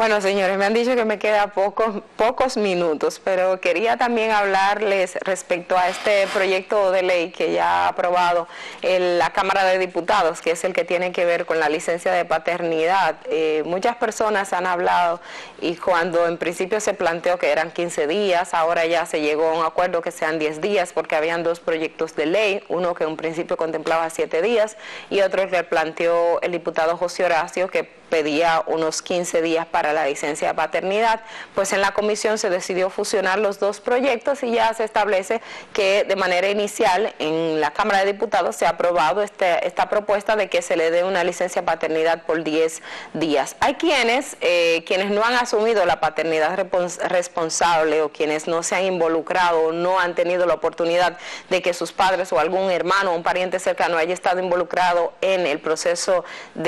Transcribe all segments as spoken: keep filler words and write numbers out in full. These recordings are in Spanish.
Bueno, señores, me han dicho que me queda pocos, pocos minutos, pero quería también hablarles respecto a este proyecto de ley que ya ha aprobado el, la Cámara de Diputados, que es el que tiene que ver con la licencia de paternidad. Eh, muchas personas han hablado y cuando en principio se planteó que eran quince días, ahora ya se llegó a un acuerdo que sean diez días, porque habían dos proyectos de ley, uno que en un principio contemplaba siete días y otro que planteó el diputado José Horacio, que pedía unos quince días para la licencia de paternidad. Pues en la comisión se decidió fusionar los dos proyectos y ya se establece que de manera inicial en la Cámara de Diputados se ha aprobado este, esta propuesta de que se le dé una licencia de paternidad por diez días. Hay quienes, eh, quienes no han asumido la paternidad responsable o quienes no se han involucrado o no han tenido la oportunidad de que sus padres o algún hermano o un pariente cercano haya estado involucrado en el proceso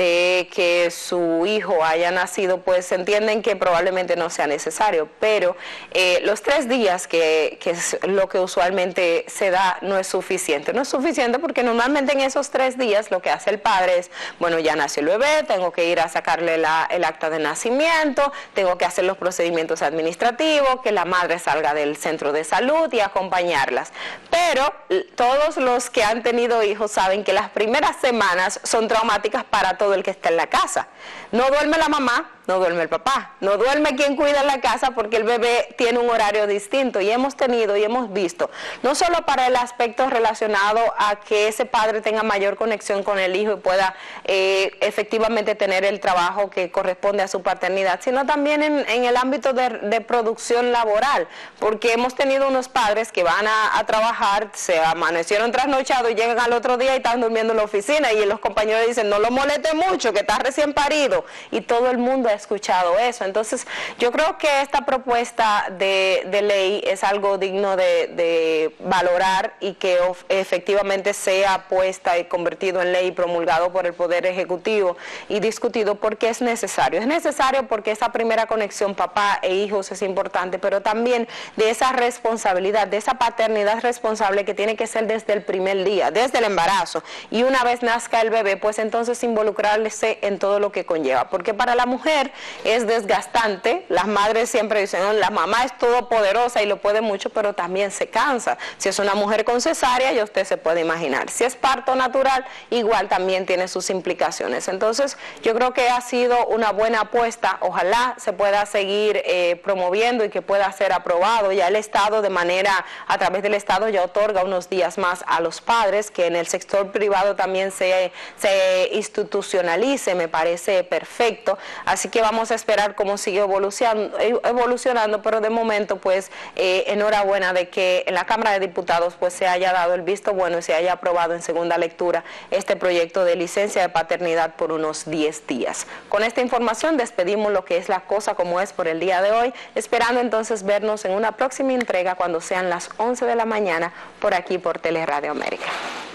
de que su hijo haya nacido, pues entienden que probablemente no sea necesario, pero eh, los tres días que, que es lo que usualmente se da no es suficiente, no es suficiente porque normalmente en esos tres días lo que hace el padre es, bueno, ya nació el bebé, tengo que ir a sacarle la, el acta de nacimiento, tengo que hacer los procedimientos administrativos, que la madre salga del centro de salud y acompañarlas, pero todos los que han tenido hijos saben que las primeras semanas son traumáticas para todo el que está en la casa. No duerme la mamá, no duerme el papá, no duerme quien cuida en la casa porque el bebé tiene un horario distinto y hemos tenido y hemos visto, no solo para el aspecto relacionado a que ese padre tenga mayor conexión con el hijo y pueda eh, efectivamente tener el trabajo que corresponde a su paternidad, sino también en, en el ámbito de, de producción laboral, porque hemos tenido unos padres que van a, a trabajar, se amanecieron trasnochados y llegan al otro día y están durmiendo en la oficina y los compañeros dicen, no lo moleste mucho, que está recién parido, y todo el mundo ha escuchado eso. Entonces yo creo que esta propuesta de, de ley es algo digno de, de valorar y que of, efectivamente sea puesta y convertido en ley y promulgado por el Poder Ejecutivo y discutido porque es necesario. Es necesario porque esa primera conexión papá e hijos es importante, pero también de esa responsabilidad, de esa paternidad responsable que tiene que ser desde el primer día, desde el embarazo, y una vez nazca el bebé, pues entonces involucrarse en todo lo que conlleva, porque para la mujer es desgastante. Las madres siempre dicen, no, la mamá es todopoderosa y lo puede mucho, pero también se cansa. Si es una mujer con cesárea, ya usted se puede imaginar. Si es parto natural, igual también tiene sus implicaciones. Entonces yo creo que ha sido una buena apuesta. Ojalá se pueda seguir eh, promoviendo y que pueda ser aprobado. Ya el Estado, de manera, a través del Estado, ya otorga unos días más a los padres, que en el sector privado también se, se institucionalice, me parece perfecto. Así que vamos a esperar cómo sigue evolucionando, evolucionando pero de momento pues eh, enhorabuena de que en la Cámara de Diputados pues se haya dado el visto bueno y se haya aprobado en segunda lectura este proyecto de licencia de paternidad por unos diez días. Con esta información despedimos lo que es la cosa como es por el día de hoy, esperando entonces vernos en una próxima entrega cuando sean las once de la mañana por aquí por Teleradio América.